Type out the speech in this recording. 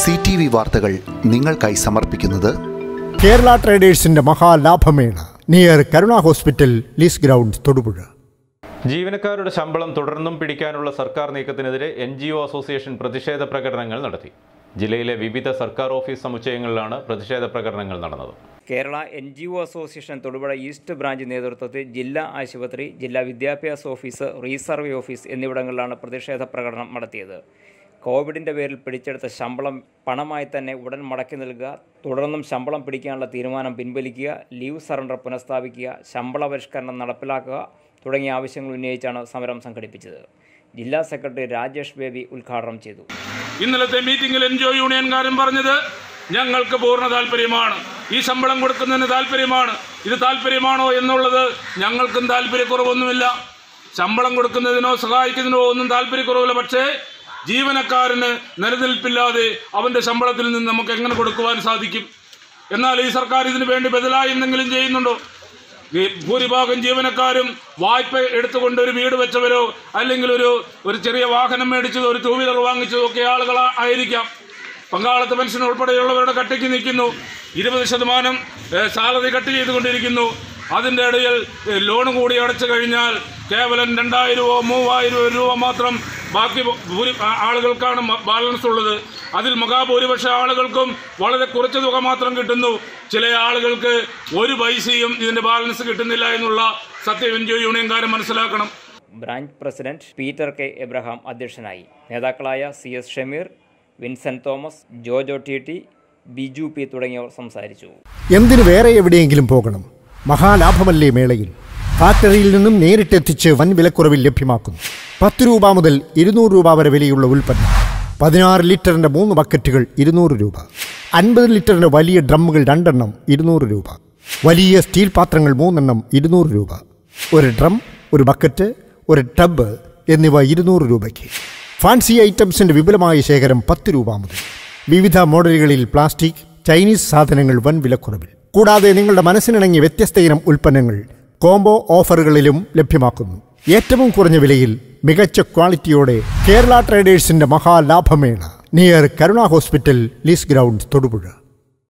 CTV വാർത്തകൾ നിങ്ങൾക്കായി സമർപ്പിക്കുന്നത് കേരള ട്രേഡേഴ്സിന്റെ മഹാലാഭമേള near Karuna hospital lease ground Thodupuzha. ജീവനക്കാരുടെ ശമ്പളം തുടർന്നും പിടിക്കാനുള്ള സർക്കാർ നീക്കത്തിനെതിരെ NGO അസോസിയേഷൻ പ്രതിഷേധ പ്രകടനങ്ങൾ നടത്തി. ജില്ലയിലെ വിവിധ സർക്കാർ ഓഫീസ് സമുച്ചയങ്ങളിലാണ് പ്രതിഷേധ പ്രകടനങ്ങൾ നടന്നത്. Kerala NGO association Thodupuzha east branch നേതൃത്വത്തിൽ ജില്ലാ ആശുപത്രി, ജില്ലാ വിദ്യാഭ്യാസ ഓഫീസ്, റീസർവേ ഓഫീസ് എന്നിവിടങ്ങളിലാണ് പ്രതിഷേധ പ്രകടനം നടത്തിയത്. കോവിഡിൻ്റെ പേരിൽ പിടിച്ചെടുത്ത ശമ്പളം പണമായി തന്നെ ഉടൻ മടക്കി നൽകുക, തുടർന്നും ശമ്പളം പിടിക്കാനുള്ള തീരുമാനം പിൻവലിക്കുക, ലീവ് സറണ്ടർ പുനഃസ്ഥാപിക്കുക, ശമ്പള പരിഷ്കരണം നടപ്പിലാക്കുക തുടങ്ങിയ ആവശ്യങ്ങൾ ഉന്നയിച്ചാണ് സമരം സംഘടിപ്പിച്ചത്. ജില്ലാ സെക്രട്ടറി രാജേഷ് ബേബി ഉദ്ഘാടനം ചെയ്തു. ഇന്നലത്തെ മീറ്റിംഗിൽ NGO യൂണിയൻകാരൻ പറഞ്ഞത് ഞങ്ങൾക്ക് പൂർണ്ണ താല്പര്യമാണ്, ഈ ശമ്പളം കൊടുക്കുന്നതിന് താല്പര്യമാണ്. ഇത് താല്പര്യമാണോ എന്നുള്ളത് ഞങ്ങൾക്കും താല്പര്യക്കുറവൊന്നുമില്ല. ശമ്പളം കൊടുക്കുന്നതിനോ സഹായിക്കുന്നതിനോ ഒന്നും താല്പര്യക്കുറവില്ല. പക്ഷേ ജീവനക്കാരന് നിലനിൽപ്പില്ലാതെ അവൻ്റെ ശമ്പളത്തിൽ നിന്ന് നമുക്ക് എങ്ങനെ കൊടുക്കുവാൻ സാധിക്കും? എന്നാൽ ഈ സർക്കാർ ഇതിനു വേണ്ടി ബദലായി എന്തെങ്കിലും ചെയ്യുന്നുണ്ടോ? ഭൂരിഭാഗം ജീവനക്കാരും വായ്പ എടുത്തുകൊണ്ട് ഒരു വീട് വെച്ചവരോ അല്ലെങ്കിൽ ഒരു ചെറിയ വാഹനം മേടിച്ചതോ ഒരു 2 വീലർ വാങ്ങിച്ചതോ ഒക്കെ ആളുകൾ ആയിരിക്കാം. പങ്കാളത്ത് പെൻഷൻ ഉൾപ്പെടെയുള്ളവരുടെ കട്ടിക്ക് നിൽക്കുന്നു. 20% സാലറി കട്ട് ചെയ്തുകൊണ്ടിരിക്കുന്നു. അതിൻ്റെ ഇടയിൽ ലോൺ കൂടി അടച്ചു കഴിഞ്ഞാൽ കേവലം 2000 രൂപ 3000 രൂപ മാത്രം ബാക്കി ആളുകൾക്കാണ് ബാലൻസ് ഉള്ളത്. അതിൽ മഹാഭൂരിപക്ഷ ആളുകൾക്കും വളരെ കുറച്ച് തുക മാത്രം കിട്ടുന്നു. ചില ആളുകൾക്ക് ഒരു പൈസയും ഇതിൻ്റെ ബാലൻസ് കിട്ടുന്നില്ല എന്നുള്ള സത്യം NGO യൂണിയൻകാരൻ മനസ്സിലാക്കണം. Branch president Peter K Abraham അധ്യക്ഷനായി. നേതാക്കളായ CS Shameer, Vincent Thomas, Jojo TT, Biju P തുടങ്ങിയവർ സംസാരിച്ചു. എന്തിനു വേറെ എവിടെയെങ്കിലും പോകണം? മഹാലാഭമല്ലേ മേളയിൽ. ഫാക്ടറിയിൽ നിന്നും നേരിട്ടെത്തിച്ച് വൻ വിലക്കുറവിൽ ലഭ്യമാക്കുന്നു. 10 രൂപ മുതൽ 200 രൂപ വരെ വിലയുള്ള ഉൽപ്പന്നം. 16 ലിറ്ററിൻ്റെ 3 ബക്കറ്റുകൾ 200 രൂപ. 50 ലിറ്ററിൻ്റെ വലിയ ഡ്രമ്മുകൾ 2 എണ്ണം 200 രൂപ. വലിയ സ്റ്റീൽ പാത്രങ്ങൾ 3 എണ്ണം 200 രൂപ. ഒരു ഡ്രം, ഒരു ബക്കറ്റ്, ഒരു ടബ് എന്നിവ 200 രൂപയ്ക്ക്. ഫാൻസി ഐറ്റംസിൻ്റെ വിപുലമായ ശേഖരം 10 രൂപ മുതൽ. വിവിധ മോഡലുകളിൽ പ്ലാസ്റ്റിക്, ചൈനീസ് സാധനങ്ങൾ വൻ വിലക്കുറവിൽ. കൂടാതെ നിങ്ങളുടെ മനസ്സിനിണങ്ങിയ വ്യത്യസ്ത ഇനം ഉൽപ്പന്നങ്ങൾ കോംബോ ഓഫറുകളിലും ലഭ്യമാക്കുന്നു. ഏറ്റവും കുറഞ്ഞ വിലയിൽ മികച്ച ക്വാളിറ്റിയോടെ കേരള ട്രേഡേഴ്സിന്റെ മഹാലാഭമേള near Karuna hospital lease ground Thodupuzha.